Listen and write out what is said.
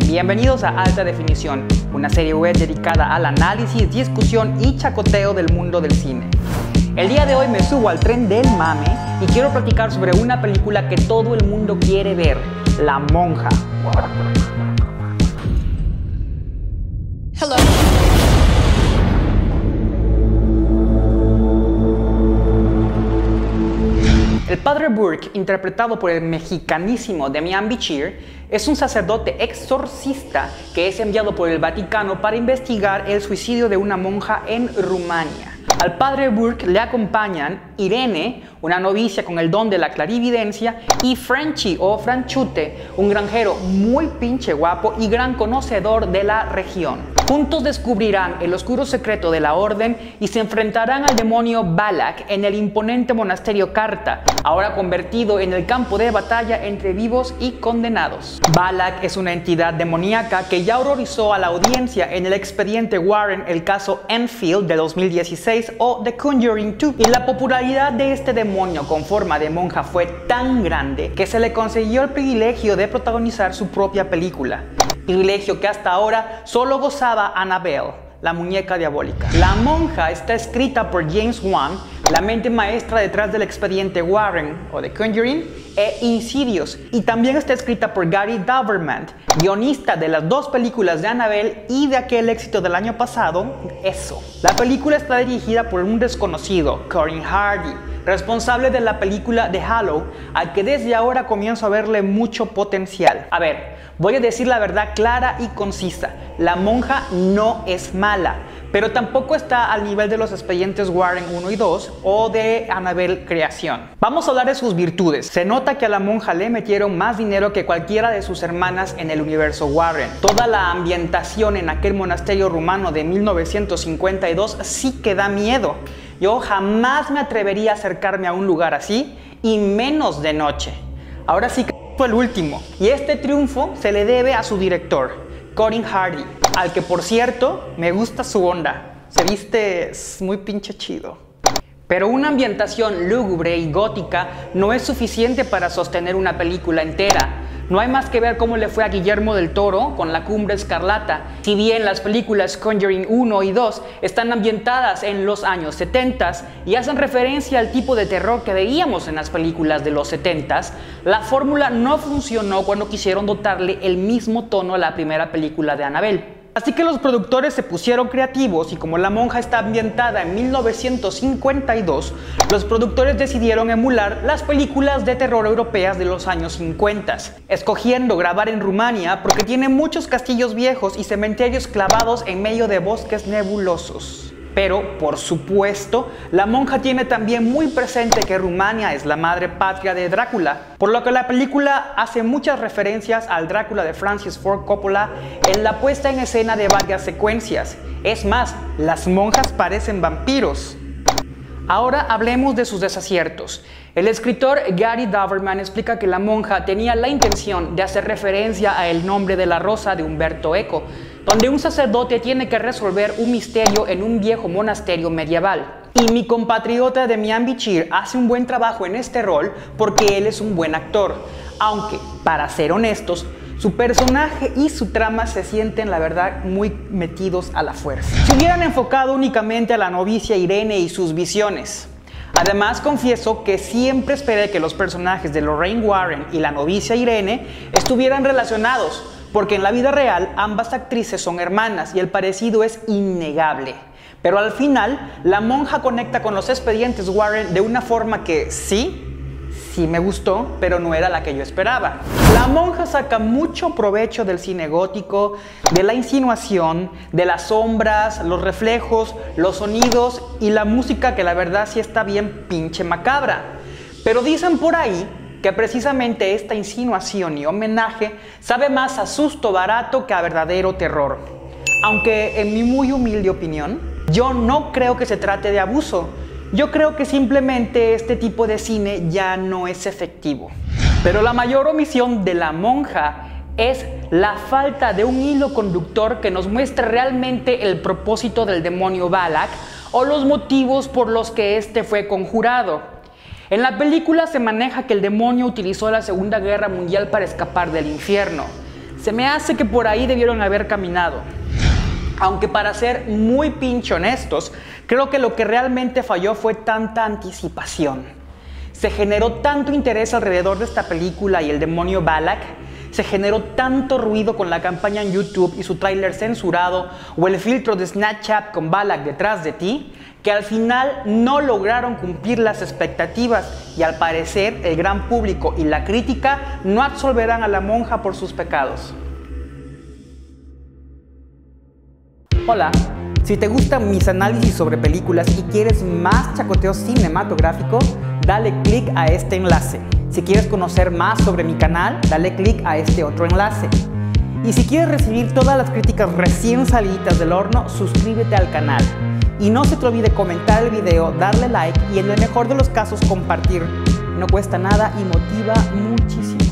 Bienvenidos a Alta Definición, una serie web dedicada al análisis, discusión y chacoteo del mundo del cine. El día de hoy me subo al tren del mame y quiero platicar sobre una película que todo el mundo quiere ver, La Monja. Hello. El padre Burke, interpretado por el mexicanísimo Demian Bichir, es un sacerdote exorcista que es enviado por el Vaticano para investigar el suicidio de una monja en Rumania. Al padre Burke le acompañan Irene, una novicia con el don de la clarividencia, y Frenchy o Franchute, un granjero muy pinche guapo y gran conocedor de la región. Juntos descubrirán el oscuro secreto de la orden y se enfrentarán al demonio Balak en el imponente monasterio Carta, ahora convertido en el campo de batalla entre vivos y condenados. Balak es una entidad demoníaca que ya horrorizó a la audiencia en el expediente Warren, el caso Enfield de 2016 o The Conjuring 2, y la popularidad de este demonio con forma de monja fue tan grande que se le concedió el privilegio de protagonizar su propia película. Privilegio que hasta ahora solo gozaba Annabelle, la muñeca diabólica. La Monja está escrita por James Wan, la mente maestra detrás del expediente Warren o The Conjuring e Insidious, y también está escrita por Gary Dauberman, guionista de las dos películas de Annabelle y de aquel éxito del año pasado, Eso. La película está dirigida por un desconocido, Corin Hardy, responsable de la película The Hallow, al que desde ahora comienzo a verle mucho potencial. A ver, voy a decir la verdad clara y concisa. La Monja no es mala, pero tampoco está al nivel de los expedientes Warren 1 y 2 o de Annabelle Creación. Vamos a hablar de sus virtudes. Se nota que a La Monja le metieron más dinero que cualquiera de sus hermanas en el universo Warren. Toda la ambientación en aquel monasterio rumano de 1952 sí que da miedo. Yo jamás me atrevería a acercarme a un lugar así, y menos de noche. Ahora sí que fue el último, y este triunfo se le debe a su director, Corin Hardy, al que por cierto me gusta su onda, se viste muy pinche chido. Pero una ambientación lúgubre y gótica no es suficiente para sostener una película entera. No hay más que ver cómo le fue a Guillermo del Toro con La Cumbre Escarlata. Si bien las películas Conjuring 1 y 2 están ambientadas en los años 70 y hacen referencia al tipo de terror que veíamos en las películas de los 70, la fórmula no funcionó cuando quisieron dotarle el mismo tono a la primera película de Annabelle. Así que los productores se pusieron creativos y como La Monja está ambientada en 1952, los productores decidieron emular las películas de terror europeas de los años 50, escogiendo grabar en Rumania porque tiene muchos castillos viejos y cementerios clavados en medio de bosques nebulosos. Pero, por supuesto, La Monja tiene también muy presente que Rumania es la madre patria de Drácula, por lo que la película hace muchas referencias al Drácula de Francis Ford Coppola en la puesta en escena de varias secuencias. Es más, las monjas parecen vampiros. Ahora hablemos de sus desaciertos. El escritor Gary Dauberman explica que La Monja tenía la intención de hacer referencia a El nombre de la rosa de Umberto Eco, donde un sacerdote tiene que resolver un misterio en un viejo monasterio medieval. Y mi compatriota Demian Bichir hace un buen trabajo en este rol porque él es un buen actor, aunque, para ser honestos, su personaje y su trama se sienten, la verdad, muy metidos a la fuerza. Se hubieran enfocado únicamente a la novicia Irene y sus visiones. Además, confieso que siempre esperé que los personajes de Lorraine Warren y la novicia Irene estuvieran relacionados, porque en la vida real ambas actrices son hermanas y el parecido es innegable. Pero al final, La Monja conecta con los expedientes Warren de una forma que sí me gustó, pero no era la que yo esperaba. La Monja saca mucho provecho del cine gótico, de la insinuación, de las sombras, los reflejos, los sonidos y la música, que la verdad sí está bien pinche macabra. Pero dicen por ahí que precisamente esta insinuación y homenaje sabe más a susto barato que a verdadero terror. Aunque en mi muy humilde opinión, yo no creo que se trate de abuso. Yo creo que simplemente este tipo de cine ya no es efectivo. Pero la mayor omisión de La Monja es la falta de un hilo conductor que nos muestre realmente el propósito del demonio Balak o los motivos por los que este fue conjurado. En la película se maneja que el demonio utilizó la Segunda Guerra Mundial para escapar del infierno. Se me hace que por ahí debieron haber caminado. Aunque para ser muy pinche honestos, creo que lo que realmente falló fue tanta anticipación. Se generó tanto interés alrededor de esta película y el demonio Balak, se generó tanto ruido con la campaña en YouTube y su tráiler censurado o el filtro de Snapchat con Balak detrás de ti, que al final no lograron cumplir las expectativas y al parecer el gran público y la crítica no absolverán a la monja por sus pecados. Hola, si te gustan mis análisis sobre películas y quieres más chacoteo cinematográfico, dale click a este enlace. Si quieres conocer más sobre mi canal, dale click a este otro enlace. Y si quieres recibir todas las críticas recién saliditas del horno, suscríbete al canal. Y no se te olvide comentar el video, darle like y en el mejor de los casos compartir. No cuesta nada y motiva muchísimo.